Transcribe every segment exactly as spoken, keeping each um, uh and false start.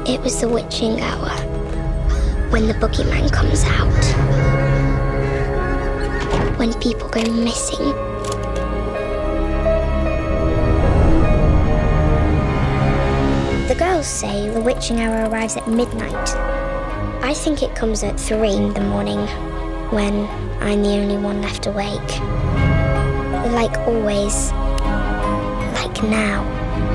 It was the witching hour, when the boogeyman comes out, when people go missing. The girls say the witching hour arrives at midnight. I think it comes at three in the morning, when I'm the only one left awake. Like always, like now.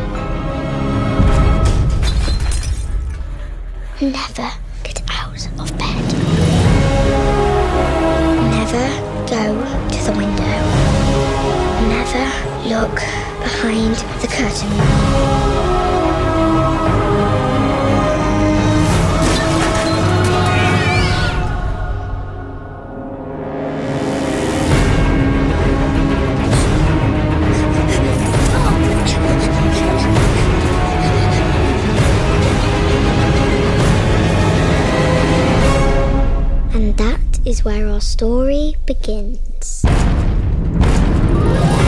Never get out of bed. Never go to the window. Never look behind the curtain. And that is where our story begins.